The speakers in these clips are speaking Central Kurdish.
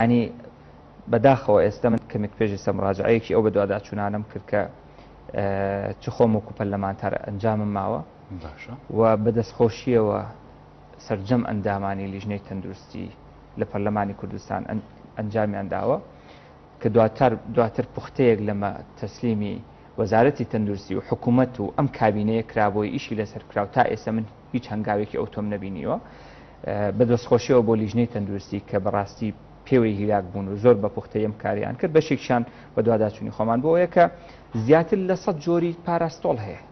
ینی بەداخەوە ئێستا من کەمێک پێشی سەمڕاجعەیەکی ئەو بە دوواداچوونانم کرد کە چ خۆم وەکو پەرلەمانتار ئەنجامم ماوە و بەدەستخۆشیەوە سەرجەم ئەندامانی لیژنەی تەندروستی لە پەرلەمانی کوردستان ئەنجامیان داوە کە دواتر پوختەیەک لەمە تەسلیمی وەزارەتی تەندروستی و حکوومەت و ئەم کابینەیە کرابۆی ئیشی لەسەر کراو تا ئێستا من هیچ هەنگاوێکی ئەو تۆم نەبینیوە بەدەستخۆشیەوە بۆ لیژنەی تەندروستی کە بەڕاستی پێوەی هیلاک بوون و زۆر بە پوختەیەم کاریان کرد بەشێکشان بە دوواداچوونی خۆمان بۆ ئەوەیە کە زیاتر لە 100 جۆری پاراستۆڵ هەیە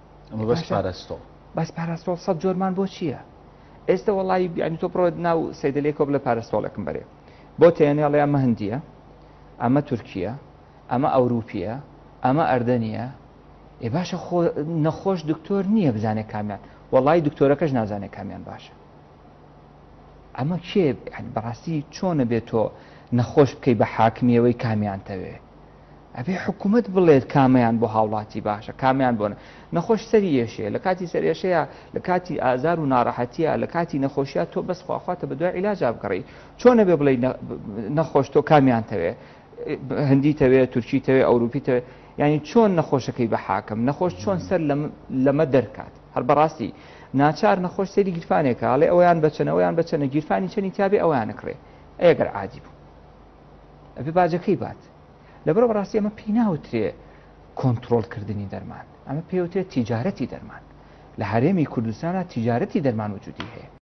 بەس پاراستۆڵ 100 جۆرمان بۆ چییە؟ ئێستا وەڵی بیانی تۆ بڕۆ ناو سەیدەلێکۆ بڵێ پاراستۆڵێکم بەرێ بۆ تێنێڵێ ئەمە هەندیە ئەمە تورکیە ئەمە ئەوروپیە ئەمە ئەردەنیە ئێ باشە نەخۆش دکتۆر نییە بزانێت کامیان وەڵی دکتۆرەکەش نازانێت کامیان باشە ئەمە کێ بەڕاستی چۆنە بێت تۆ نەخۆش بکەی بە حاکمیەوەی کامیانتەوێ ئەبێ حکوومەت بڵێت کامیان بۆ هاوڵاتی باشە کامیان بۆنە نەخۆش سەری ێشەیە لە کاتی سەرێشەیە لە کاتی ئازار و ناڕەحەتیە لە کاتی نەخۆشیە تۆ بەس خواخواتە بە دوای عیلاج بکڕی چۆنە بێ بڵێ نەخۆش تۆ کامیانتەوێ هەندی تەوێ تورکی تەوێ ئەوروپی تەوێ ینی چۆن نەخۆشەکەی بە حاکم نەخۆش چۆن سەر لەمە دەرکات هەر بەڕاستی ناچار نەخۆش سەری گیرفانێکە ئاڵێ ئەویان بچەنەوەیان بچەنە گیرفانی چەنی تابێ ئەویان نکڕێ ئەگەر عادی بوو ئەبێ باجەکەی بات لەبەرەوە بەڕاستی ئەمە پێی ناوترێ کۆنتترۆلکردنی دەرمان ئەمە پێوترێت تیجارەتی دەرمان لە هەرێمی کوردستانە تیجارەتی دەرمان وجودی هەیە